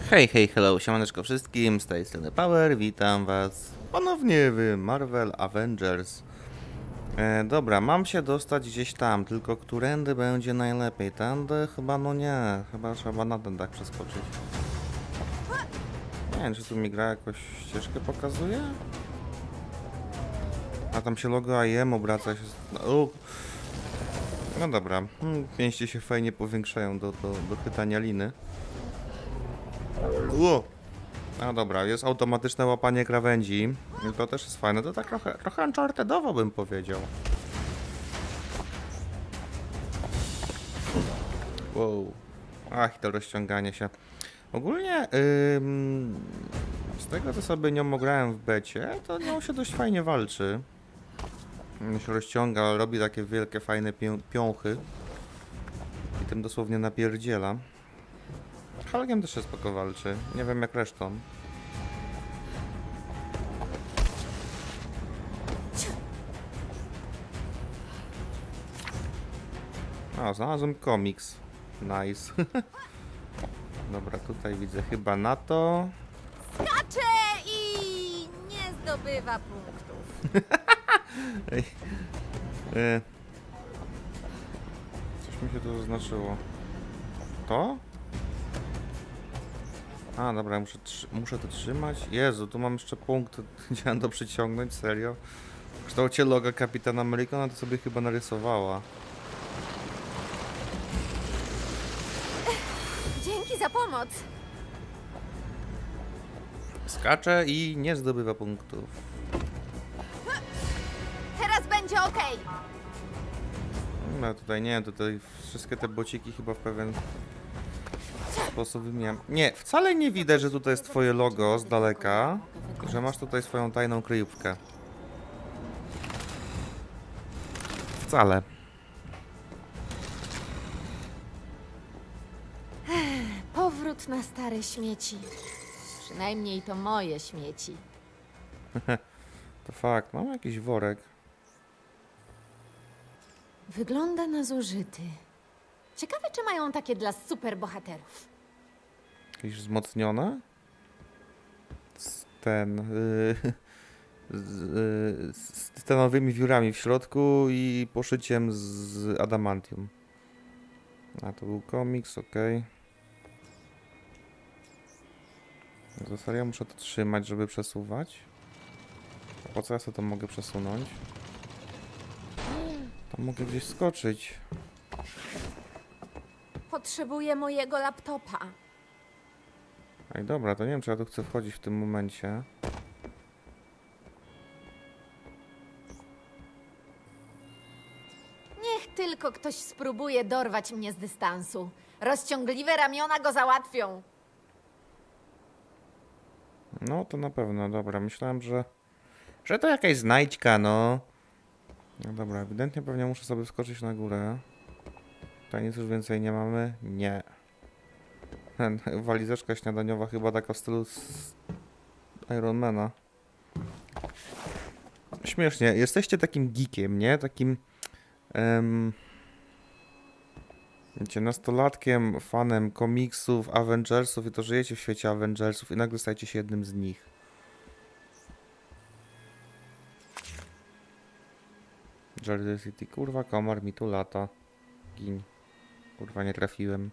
Hej, hej, hello, siemaneczko wszystkim, z tej strony Power, witam was ponownie w Marvel Avengers. Dobra, mam się dostać gdzieś tam, tylko którędy będzie najlepiej? Tędy? Chyba no nie, chyba trzeba na ten tak przeskoczyć. Nie wiem, czy tu mi gra jakoś ścieżkę pokazuje? A tam się logo IM obraca się... No dobra, pięści się fajnie powiększają do chytania liny. No dobra, jest automatyczne łapanie krawędzi. To też jest fajne. To tak trochę unchartedowo bym powiedział. Wow. Ach, to rozciąganie się. Ogólnie z tego co sobie nią ograłem w becie, to nią się dość fajnie walczy. Się rozciąga, robi takie wielkie, fajne piąchy. I tym dosłownie napierdziela. Hulkiem też się spoko walczy. Nie wiem jak resztą. O, znalazłem komiks. Nice. Dobra, tutaj widzę chyba na to. Skacze i nie zdobywa punktów. Ej. Coś mi się tu zaznaczyło. To? A, dobra, muszę to trzymać. Jezu, tu mam jeszcze punkt. Chciałem to przyciągnąć, serio. W kształcie loga Kapitana Ameryka, ona to sobie chyba narysowała. Dzięki za pomoc. Skacze i nie zdobywa punktów. Teraz będzie okej. No tutaj nie, tutaj wszystkie te bociki chyba w pewien sposób wymieniam. Nie, wcale nie widać, że tutaj jest twoje logo z daleka. Że masz tutaj swoją tajną kryjówkę. Wcale. Powrót na stare śmieci. Przynajmniej to moje śmieci. To fakt, mam jakiś worek. Wygląda na zużyty. Ciekawe, czy mają takie dla superbohaterów. Jakieś wzmocnione? Z stenowymi wiórami w środku i poszyciem z adamantium. A to był komiks, ok. Za serio muszę to trzymać, żeby przesuwać. A po co ja sobie to mogę przesunąć? Tam mogę gdzieś skoczyć. Potrzebuję mojego laptopa. Ej, dobra, to nie wiem, czy ja tu chcę wchodzić w tym momencie. Niech tylko ktoś spróbuje dorwać mnie z dystansu. Rozciągliwe ramiona go załatwią. No, to na pewno, dobra. Myślałem, że to jakaś znajdźka, no. No dobra, ewidentnie pewnie muszę sobie wskoczyć na górę. Tutaj nic już więcej nie mamy? Nie. Walizeczka śniadaniowa chyba taka w stylu z Ironmana. Śmiesznie, jesteście takim geekiem, nie? Takim... wiecie, nastolatkiem, fanem komiksów, Avengersów i to żyjecie w świecie Avengersów i nagle stajecie się jednym z nich. Jersey City, kurwa, komar mi tu lata. Gin. Kurwa, nie trafiłem.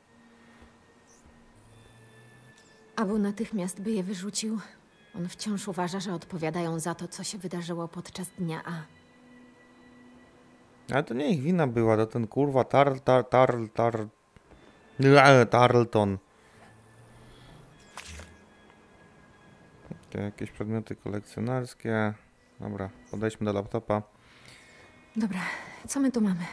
Abu natychmiast by je wyrzucił. On wciąż uważa, że odpowiadają za to, co się wydarzyło podczas dnia A. Ale to nie ich wina była, to ten kurwa Tarleton. Jakieś przedmioty kolekcjonerskie. Dobra, podejdźmy do laptopa. Dobra, co my tu mamy?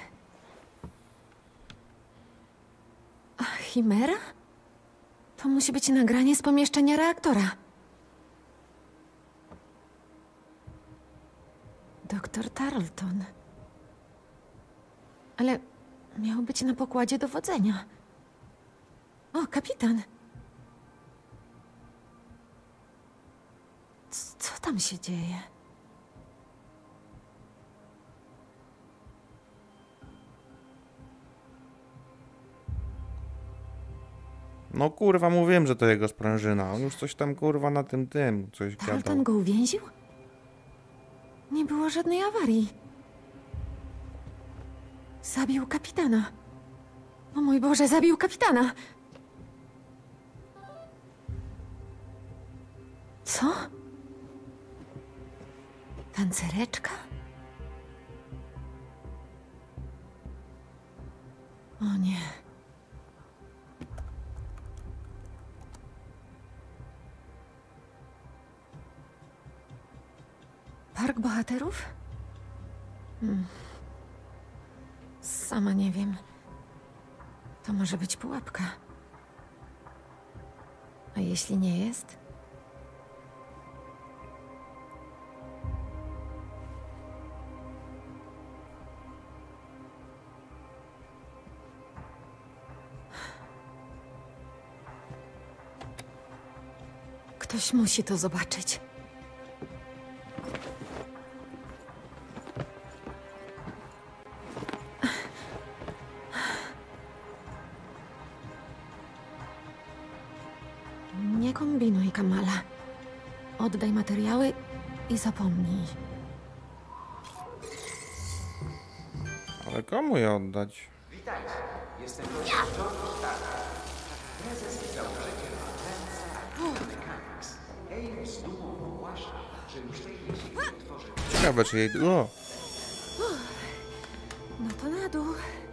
A, Chimera? To musi być nagranie z pomieszczenia reaktora. Doktor Tarleton. Ale miał być na pokładzie dowodzenia. O, kapitan. Co tam się dzieje? No kurwa, mówiłem, że to jego sprężyna. On już coś tam kurwa na tym coś gadał. Tarleton go uwięził? Nie było żadnej awarii. Zabił kapitana. O mój Boże, zabił kapitana! Co? Tancereczka? O nie. Park bohaterów? Sama nie wiem. To może być pułapka. A jeśli nie jest? Ktoś musi to zobaczyć. Nie kombinuj, Kamala. Oddaj materiały i zapomnij. Ale komu je oddać? Witajcie, jestem George Stark, prezes i założyciel Mechanics. Ames dumą ogłasza, że już tej jesieni tworzy... Ciekawe, czy jej... O! No to na dół.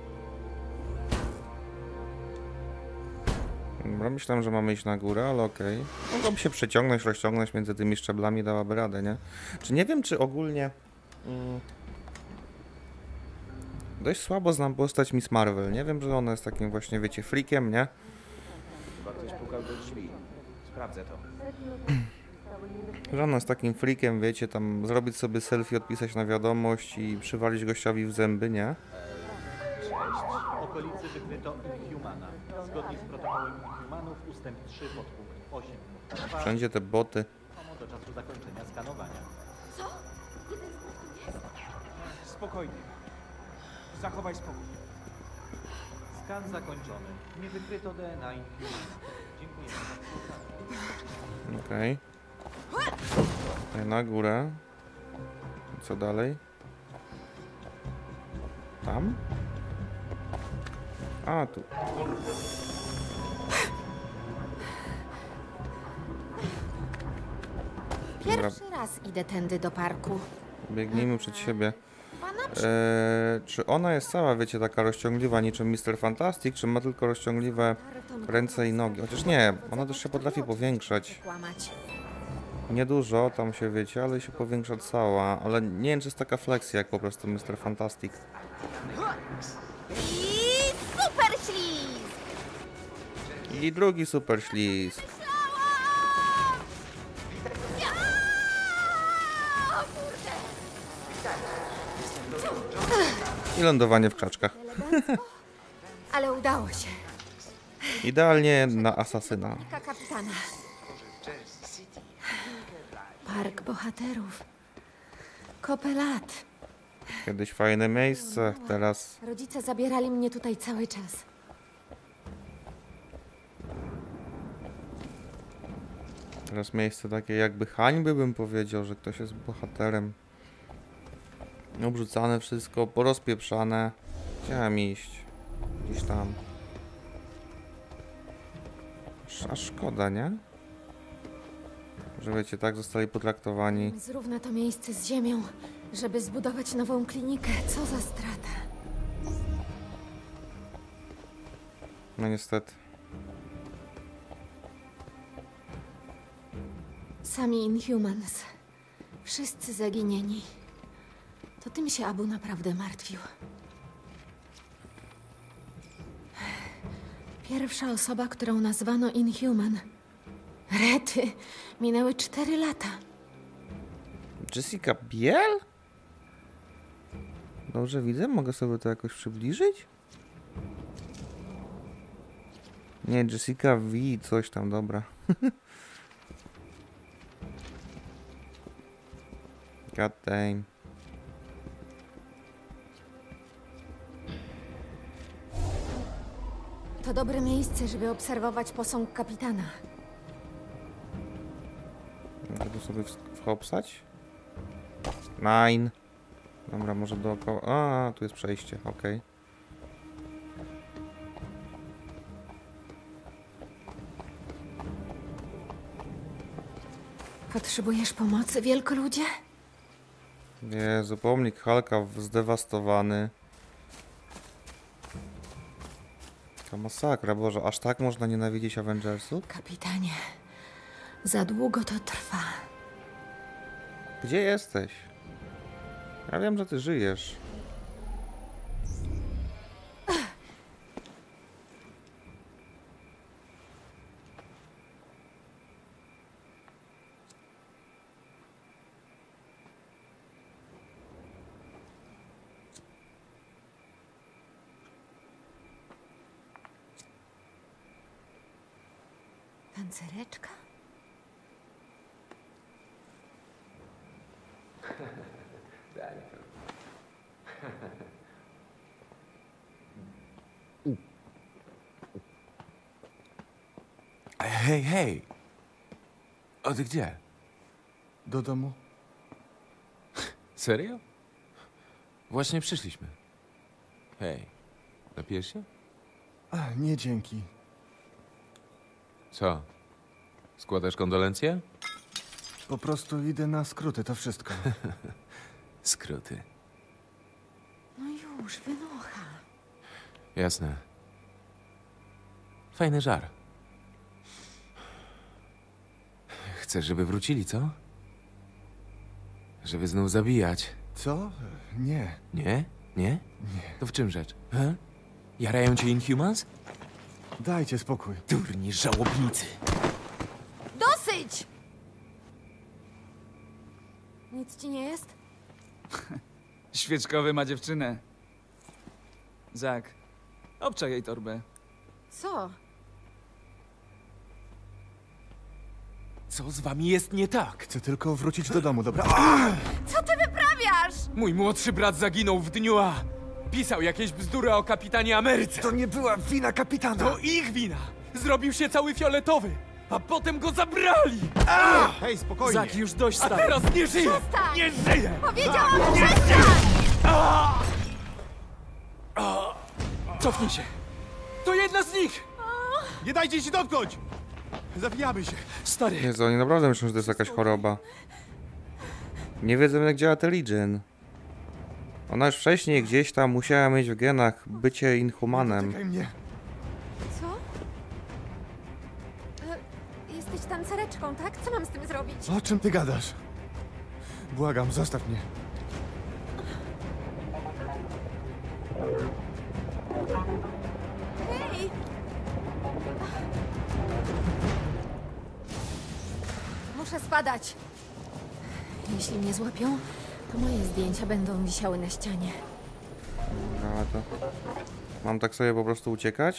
Dobra, myślałem, że mamy iść na górę, ale okej. Mogłoby się przeciągnąć, rozciągnąć między tymi szczeblami, dałaby radę, nie? Czy nie wiem, czy ogólnie... Dość słabo znam postać Miss Marvel. Nie wiem, że ona jest takim właśnie, wiecie, freakiem, nie? Chyba ktoś pukał do drzwi. Sprawdzę to. Że ona jest takim freakiem, wiecie, tam zrobić sobie selfie, odpisać na wiadomość i przywalić gościowi w zęby, nie? Cześć. W okolicy wykryto Inhumana. Zgodnie z protokołem Inhumanów ustęp 3 podpunkt 8 punkt 2 Wszędzie te boty. do czasu zakończenia skanowania. Spokojnie. Zachowaj spokój. Skan zakończony. Nie wykryto DNA Inhumana. Dziękujemy za współpracę. Okej. Tutaj na górę. I co dalej? Tam? A, tu. Pierwszy raz idę tędy do parku. Biegnijmy przed siebie. Chyba na Czy ona jest cała, wiecie, taka rozciągliwa niczym Mr. Fantastic, czy ma tylko rozciągliwe ręce i nogi? Chociaż nie, ona też się potrafi powiększać. Kłamać. Niedużo tam się, wiecie, ale się powiększa cała. Ale nie wiem, czy jest taka fleksja jak po prostu Mr. Fantastic. I super ślizg! I drugi super ślizg. I lądowanie w krzaczkach. Ale udało się. Idealnie na asasyna. Kapitana. Park bohaterów. Kopę lat. Kiedyś fajne miejsce, teraz... Rodzice zabierali mnie tutaj cały czas. Teraz miejsce takie jakby hańby, bym powiedział, że ktoś jest bohaterem. Obrzucane wszystko, porozpieprzane. Chciałem iść. Gdzieś tam. A szkoda, nie? Że wiecie, tak zostali potraktowani. Zrówna to miejsce z ziemią, żeby zbudować nową klinikę. Co za strata. No niestety. Sami Inhumans. Wszyscy zaginieni. To tym się Abu naprawdę martwił. Pierwsza osoba, którą nazwano Inhuman. Rety. Minęły 4 lata. Jessica Biel? Dobrze widzę? Mogę sobie to jakoś przybliżyć? Nie, Jessica V, coś tam, dobra. God damn. To dobre miejsce, żeby obserwować posąg kapitana. Mogę tu sobie wchopsać? Nine. Dobra, może dookoła. A, tu jest przejście, okej. Potrzebujesz pomocy, wielkoludzie? Jezu, pomnik Hulka zdewastowany. To masakra, Boże, aż tak można nienawidzić Avengersów? Kapitanie, za długo to trwa. Gdzie jesteś? Ja wiem, że ty żyjesz. Tancereczka? Hej, hej! O, ty gdzie? Do domu? Serio? Właśnie przyszliśmy. Hej, napijesz się? A, nie dzięki. Co? Składasz kondolencje? Po prostu idę na skróty, to wszystko. Skróty. No już, wynocha. Jasne. Fajny żar. Chcesz, żeby wrócili, co? Żeby znów zabijać. Co? Nie. Nie? Nie? Nie. To w czym rzecz? He? Jarają cię Inhumans? Dajcie spokój. Durni żałobnicy. Dosyć! Nic ci nie jest? Świeczkowy ma dziewczynę. Zak, obczaj jej torbę. Co? Co z wami jest nie tak? Chcę tylko wrócić do domu, dobra? Co ty wyprawiasz? Mój młodszy brat zaginął w dniu A. Pisał jakieś bzdury o kapitanie Ameryce. To nie była wina kapitana! To ich wina! Zrobił się cały fioletowy, a potem go zabrali! Hej, spokojnie! Zak, już dość A stary. teraz nie żyje! Przestań! Nie żyje! Powiedziałam, przestań! Cofnij się. To jedna z nich! Nie dajcie się dotknąć! Zabijamy się! Stary, Jezu, oni naprawdę myślą, że to jest jakaś choroba. Nie wiedzą, jak działa ten Legion. Ona już wcześniej gdzieś tam musiała mieć w genach bycie Inhumanem. Czekaj mnie! Co? Jesteś tancereczką, tak? Co mam z tym zrobić? O czym ty gadasz? Błagam, zostaw mnie. Hej! Muszę spadać. Jeśli mnie złapią, to moje zdjęcia będą wisiały na ścianie. Dobra, to... Mam tak sobie po prostu uciekać?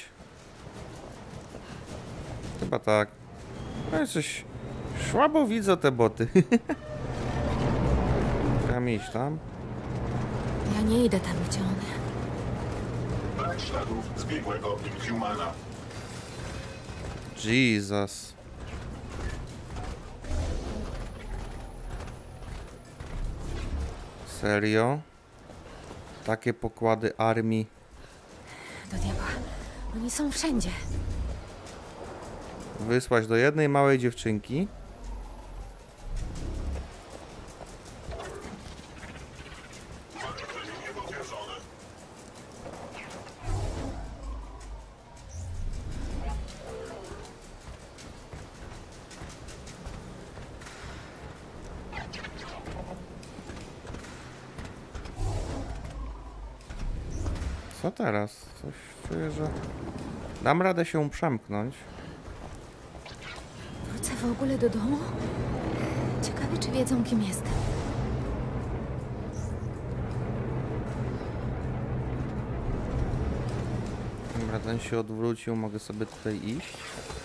Chyba tak. No coś... Słabo widzę te boty. Chciałem iść tam. Ja nie idę tam, gdzie one. Brak śladów zbiegłego Inhumana. Jesus. Serio? Takie pokłady armii. Do diabła. Oni są wszędzie. Wysłać do jednej małej dziewczynki. Co teraz? Coś czuję, że... Dam radę się przemknąć. Wrócę w ogóle do domu? Ciekawe, czy wiedzą, kim jestem. Dobra, ten się odwrócił, mogę sobie tutaj iść.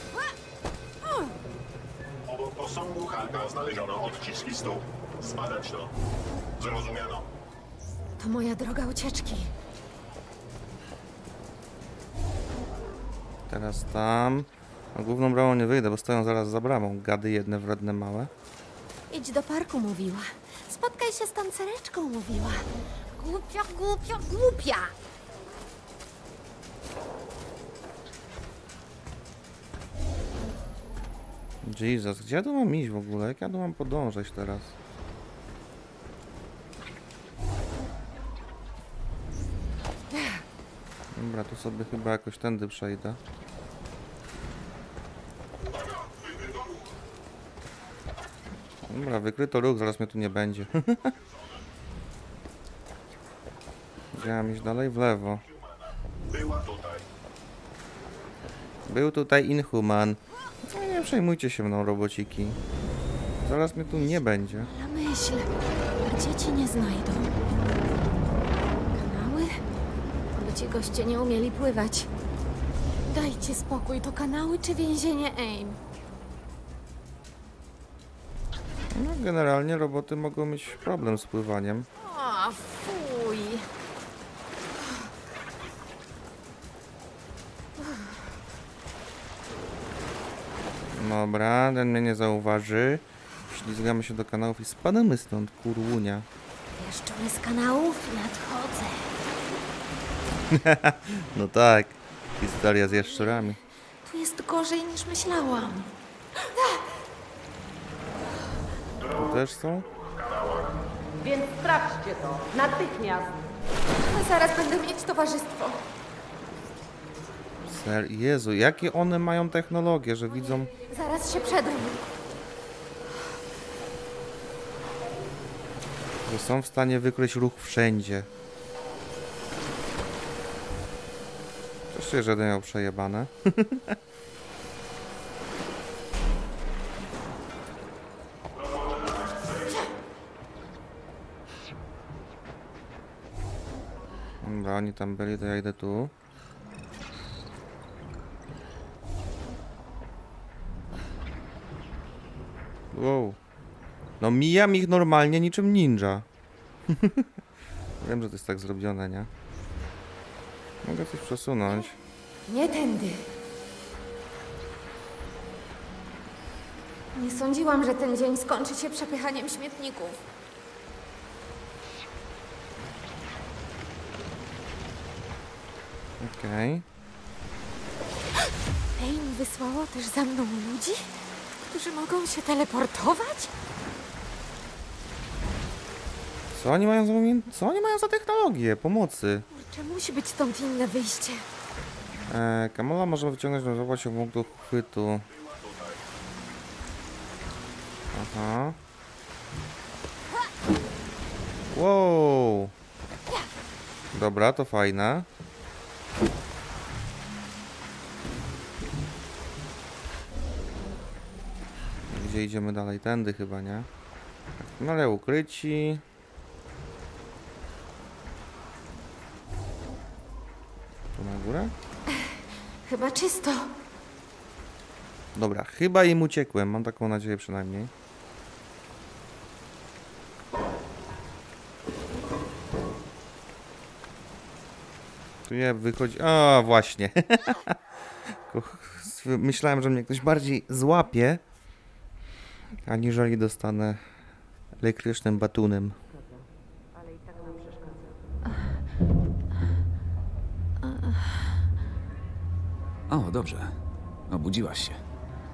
Obok posągu Hulka znaleziono odciski stóp. Zbadać to. Zrozumiano. To moja droga ucieczki. Teraz tam. A główną bramą nie wyjdę, bo stoją zaraz za bramą. Gady jedne wredne małe. Idź do parku, mówiła. Spotkaj się z tancereczką, mówiła. Głupia, głupia, głupia! Jesus, gdzie ja tu mam iść w ogóle? Jak ja tu mam podążać teraz? Dobra, tu sobie chyba jakoś tędy przejdę. Dobra, wykryto ruch, zaraz mnie tu nie będzie. Gdzie mam iść dalej? W lewo. Była tutaj. Był tutaj Inhuman. No nie przejmujcie się mną, robociki. Zaraz mnie tu nie będzie. Ale myśl, gdzie cię nie znajdą? Kanały? Aby ci goście nie umieli pływać. Dajcie spokój, to kanały czy więzienie AIM? No, generalnie roboty mogą mieć problem z pływaniem. O, fuj. Dobra, ten mnie nie zauważy. Ślizgamy się do kanałów i spadamy stąd, kurłunia. Jaszczury z kanałów nadchodzę. No tak, historia z jaszczurami. Tu jest gorzej niż myślałam. Tu też są? Więc sprawdźcie to. Natychmiast. A zaraz będę mieć towarzystwo. Jezu, jakie one mają technologie, że widzą... Zaraz się przedrą. Że są w stanie wykryć ruch wszędzie. Też jeszcze jeden miał przejebane. Dobra, oni tam byli, to ja idę tu. Wow. No mijam ich normalnie niczym ninja. Wiem, że to jest tak zrobione, nie? Mogę coś przesunąć. Nie tędy. Nie sądziłam, że ten dzień skończy się przepychaniem śmietników. Okej. AIM wysłało też za mną ludzi, którzy mogą się teleportować? Co oni mają za Co oni mają za technologię? Pomocy. Kurczę, musi być stąd inne wyjście. Kamola może wyciągnąć na się punktu chwytu. Aha. Wow. Dobra, to fajne. Gdzie idziemy dalej? Tędy chyba, nie? No ale ukryci. Tu na górę? Chyba czysto. Dobra, chyba im uciekłem. Mam taką nadzieję przynajmniej. Tu nie wychodzi... A właśnie. Myślałem, że mnie ktoś bardziej złapie, aniżeli dostanę elektrycznym batunem. Ale i tak nam przeszkadza. O, dobrze. Obudziłaś się.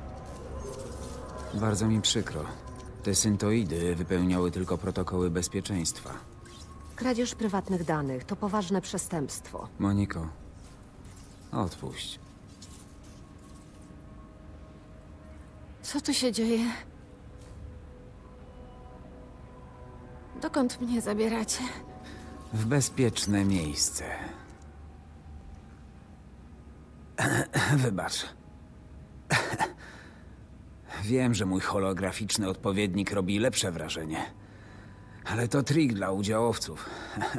Bardzo mi przykro. Te syntoidy wypełniały tylko protokoły bezpieczeństwa. Kradzież prywatnych danych to poważne przestępstwo. Moniko, odpuść. Co tu się dzieje? Dokąd mnie zabieracie? W bezpieczne miejsce. Wybacz. Wiem, że mój holograficzny odpowiednik robi lepsze wrażenie. Ale to trik dla udziałowców.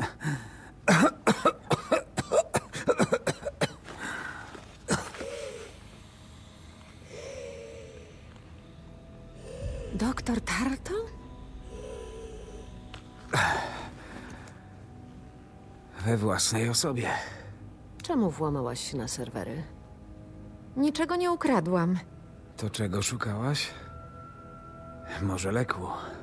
Doktor Tarton? We własnej osobie. Czemu włamałaś się na serwery? Niczego nie ukradłam. To czego szukałaś? Może leku?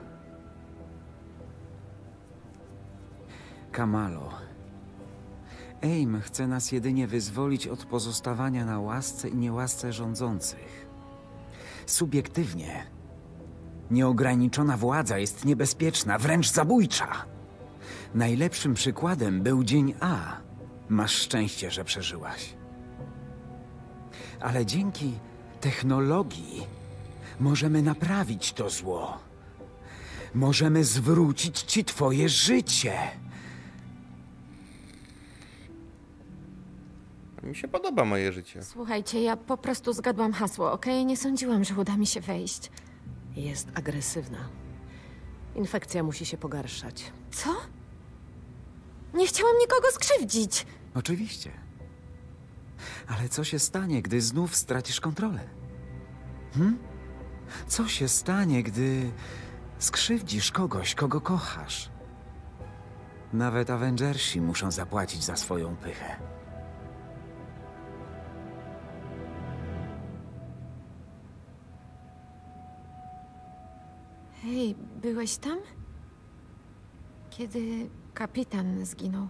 Kamalo. AIM chce nas jedynie wyzwolić od pozostawania na łasce i niełasce rządzących. Subiektywnie. Nieograniczona władza jest niebezpieczna, wręcz zabójcza. Najlepszym przykładem był dzień A. Masz szczęście, że przeżyłaś. Ale dzięki technologii możemy naprawić to zło. Możemy zwrócić ci twoje życie. Mi się podoba moje życie. Słuchajcie, ja po prostu zgadłam hasło, okej? Nie sądziłam, że uda mi się wejść. Jest agresywna. Infekcja musi się pogarszać. Co? Nie chciałam nikogo skrzywdzić. Oczywiście. Ale co się stanie, gdy znów stracisz kontrolę? Co się stanie, gdy skrzywdzisz kogoś, kogo kochasz? Nawet Avengersi muszą zapłacić za swoją pychę. Hej, byłeś tam? Kiedy kapitan zginął.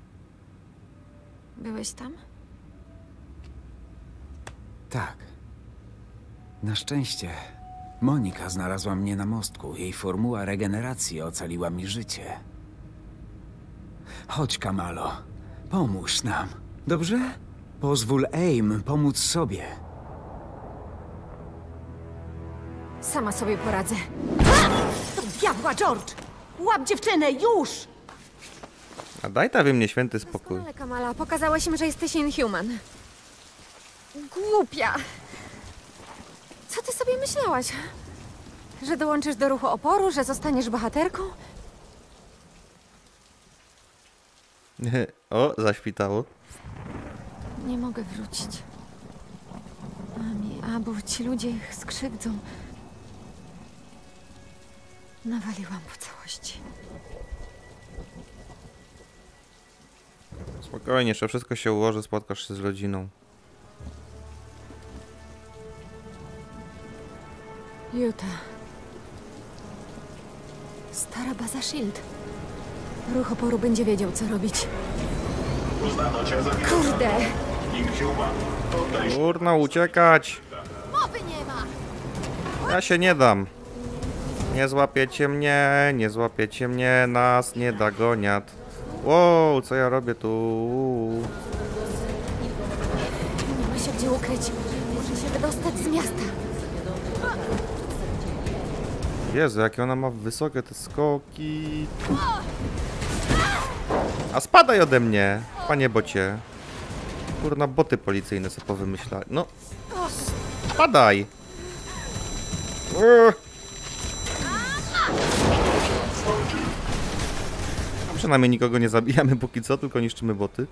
Byłeś tam? Tak. Na szczęście Monika znalazła mnie na mostku. Jej formuła regeneracji ocaliła mi życie. Chodź, Kamalo. Pomóż nam. Dobrze? Pozwól AIM pomóc sobie. Sama sobie poradzę. Do diabła, George! Łap dziewczynę, już! A daj ta we mnie święty spokój. Ale Kamala, pokazałeś im, że jesteś Inhuman. Głupia! Co ty sobie myślałaś? Że dołączysz do ruchu oporu, że zostaniesz bohaterką? O, zaświtało. Nie mogę wrócić. Mami, Abu, ci ludzie ich skrzywdzą. Nawaliłam po całości. Spokojnie, jeszcze wszystko się ułoży, spotkasz się z rodziną. Utah. Stara baza SHIELD. Ruch oporu będzie wiedział, co robić. Uznano cię za Kurde! Inhuman. Oddaj się. Kurna, uciekać! Mowy nie ma! Ja się nie dam. Nie złapiecie mnie, nie złapiecie mnie, nas nie dogoniat. Wow, co ja robię tu? Nie ma się gdzie ukryć. Muszę się wydostać z miasta. Jezu, jakie ona ma wysokie te skoki. A spadaj ode mnie, panie bocie. Kurna, boty policyjne sobie powymyślali. No, spadaj. A przynajmniej nikogo nie zabijamy póki co, tylko niszczymy boty.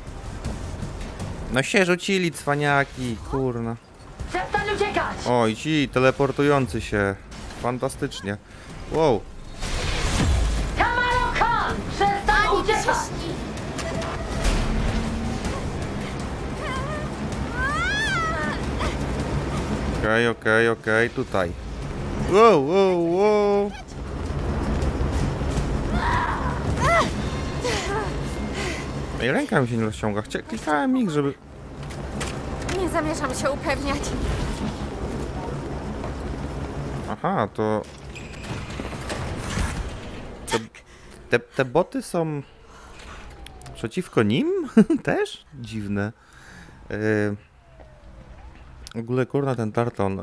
No się rzucili, cwaniaki, kurna. Przestań uciekać! Oj, ci teleportujący się. Fantastycznie. Wow. Kamalo Khan! Przestań uciekać! Okej, tutaj. Wow. Ej, ręka mi się nie rozciąga. Klikałem ich, żeby... Nie zamierzam się upewniać. Aha, to... Te boty są... przeciwko nim? Też? Dziwne. W ogóle, kurna, ten Tarton...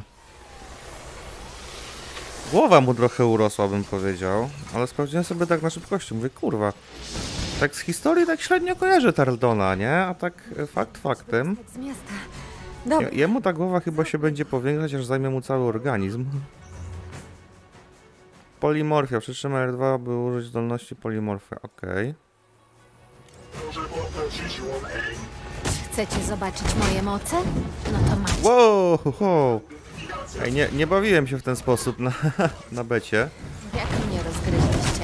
Głowa mu trochę urosła, bym powiedział. Ale sprawdziłem sobie tak na szybkości. Mówię, kurwa. Tak z historii tak średnio kojarzę Tartona, nie? A tak fakt faktem. Z miasta. Dobra. Jemu ta głowa chyba się będzie powiększać, aż zajmie mu cały organizm. Polimorfia. Przytrzymaj R2, by użyć zdolności polimorfia. Okej. Może podnosić siłą AIM. Chcecie zobaczyć moje moce? No to macie. Wow! Ej, nie bawiłem się w ten sposób na becie. Jak mnie rozgryźliście?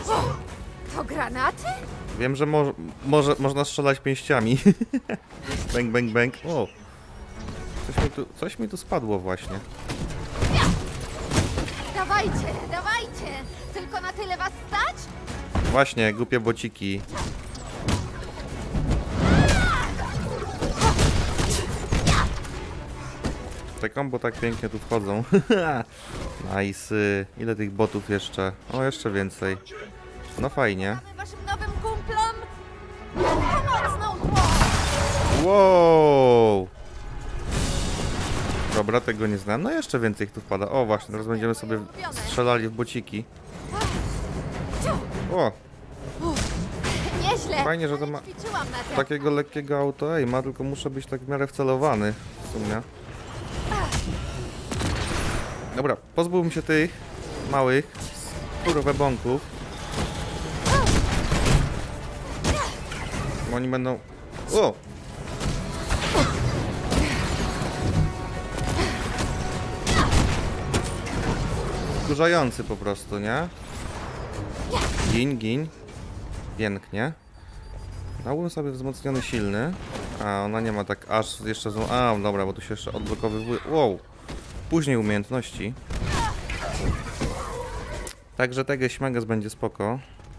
To granaty? Wiem, że można strzelać pięściami. Bang, bang, bang. O! Coś mi tu spadło właśnie. Dawajcie, dawajcie! Tylko na tyle was stać? Właśnie, głupie bociki. Te kombo tak pięknie tu wchodzą. Nice. Ile tych botów jeszcze? O, jeszcze więcej. No fajnie. Mamy waszym nowym kumplom pomocną dłoń! Wow! Dobra, tego nie znam. No jeszcze więcej ich tu wpada. O, właśnie, teraz będziemy sobie strzelali w bociki. O! Nieźle! Fajnie, że to ma Ćwiczyłam na tym. takiego lekkiego auto-aima, tylko muszę być tak w miarę wcelowany w sumie. Dobra, pozbyłbym się tych małych kurwebąków. Bo oni będą... O! Wkurzający po prostu, nie? Gin, gin. Pięknie. Dałbym sobie wzmocniony silny. A ona nie ma tak aż jeszcze... A, dobra, bo tu się jeszcze odblokowywuje. Wow! Później umiejętności. Także tego śmeges będzie spoko.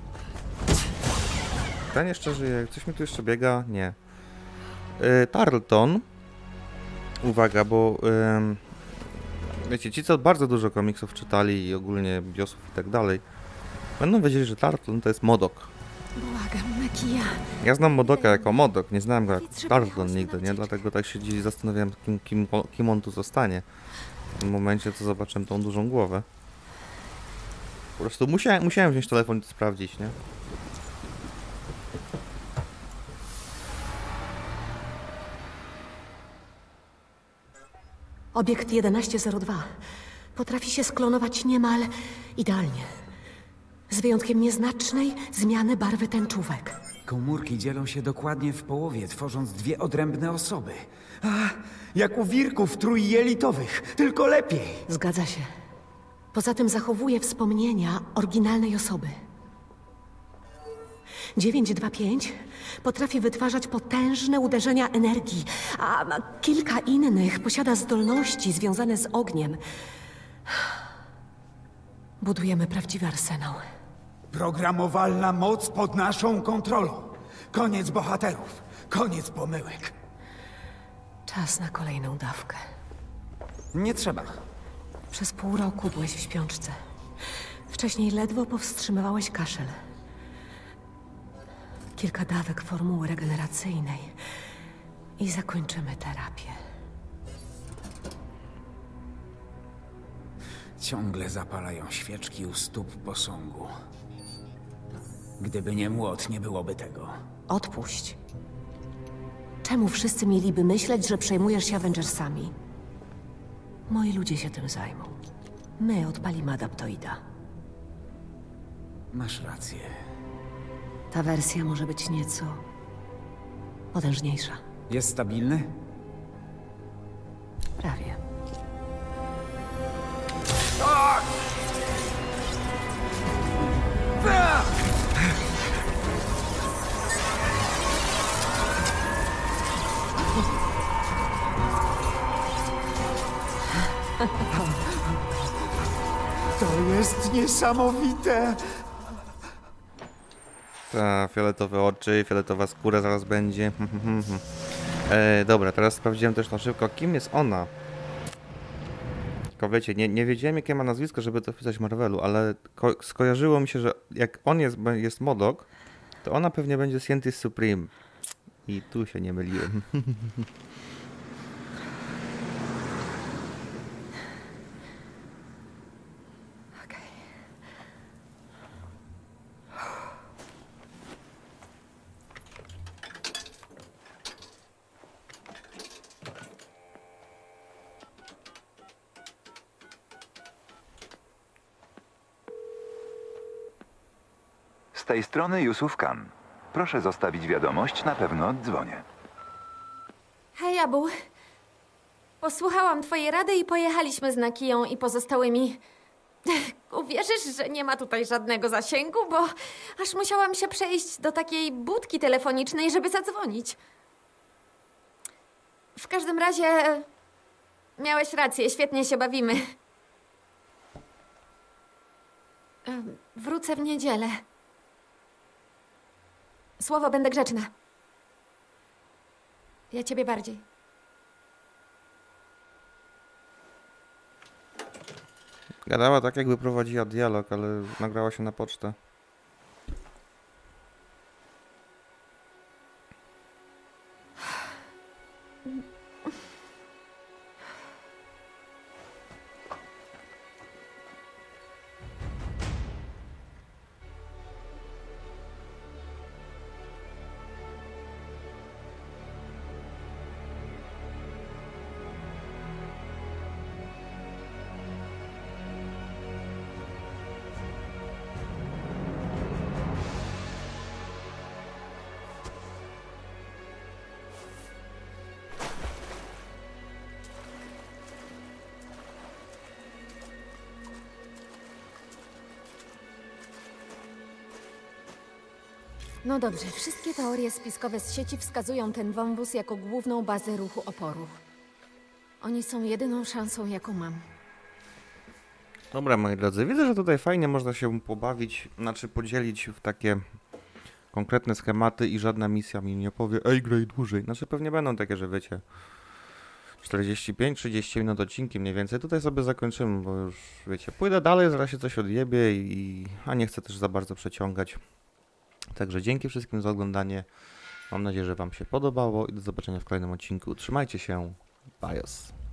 Ten jeszcze żyje. Coś mi tu jeszcze biega? Nie. Tarleton. Uwaga, bo... wiecie, ci co bardzo dużo komiksów czytali i ogólnie biosów i tak dalej, będą wiedzieli, że Tarleton to jest Modok. Błagam, Nakia. Ja znam Modoka jako Modok, nie znałem go jako Tarleton nigdy, nie? Dlatego tak się dziś zastanawiałem, kim on tu zostanie. W tym momencie, co zobaczyłem tą dużą głowę. Po prostu musiałem wziąć telefon i to sprawdzić, nie? Obiekt 1102 potrafi się sklonować niemal idealnie. Z wyjątkiem nieznacznej zmiany barwy tęczówek. Komórki dzielą się dokładnie w połowie, tworząc dwie odrębne osoby. A, jak u wirków trójjelitowych, tylko lepiej. Zgadza się. Poza tym zachowuje wspomnienia oryginalnej osoby. 925 potrafi wytwarzać potężne uderzenia energii, a kilka innych posiada zdolności związane z ogniem. Budujemy prawdziwy arsenał. Programowalna moc pod naszą kontrolą. Koniec bohaterów. Koniec pomyłek. Czas na kolejną dawkę. Nie trzeba. Przez pół roku byłeś w śpiączce. Wcześniej ledwo powstrzymywałeś kaszel. Kilka dawek formuły regeneracyjnej i zakończymy terapię. Ciągle zapalają świeczki u stóp posągu. Gdyby nie młot, nie byłoby tego. Odpuść. Czemu wszyscy mieliby myśleć, że przejmujesz się Avengersami? Moi ludzie się tym zajmą. My odpalimy adaptoida. Masz rację. Ta wersja może być nieco potężniejsza. Jest stabilny? Prawie. To jest niesamowite! Ta, fioletowe oczy, fioletowa skóra zaraz będzie. Dobra, teraz sprawdziłem też na szybko, kim jest ona. Tylko wiecie, nie wiedziałem jakie ma nazwisko, żeby to wpisać w Marvelu, ale skojarzyło mi się, że jak on jest Modok, to ona pewnie będzie Scientist Supreme. I tu się nie myliłem. Z tej strony Yusuf Khan. Proszę zostawić wiadomość, na pewno dzwonię. Hej, Abu. Posłuchałam twojej rady i pojechaliśmy z Nakiją i pozostałymi. Uwierzysz, że nie ma tutaj żadnego zasięgu, bo aż musiałam się przejść do takiej budki telefonicznej, żeby zadzwonić. W każdym razie... Miałeś rację, świetnie się bawimy. Wrócę w niedzielę. Słowo, będę grzeczna. Ja ciebie bardziej. Gadała tak, jakby prowadziła dialog, ale nagrała się na pocztę. No dobrze, wszystkie teorie spiskowe z sieci wskazują ten wąwóz jako główną bazę ruchu oporu. Oni są jedyną szansą, jaką mam. Dobra, moi drodzy, widzę, że tutaj fajnie można się pobawić, znaczy podzielić w takie konkretne schematy i żadna misja mi nie powie, ej, graj dłużej. Znaczy pewnie będą takie, że wiecie, 45-30 minut odcinki mniej więcej. Tutaj sobie zakończymy, bo już wiecie, pójdę dalej, zaraz się coś odjebie a nie chcę też za bardzo przeciągać. Także dzięki wszystkim za oglądanie. Mam nadzieję, że wam się podobało i do zobaczenia w kolejnym odcinku. Trzymajcie się. Bajos.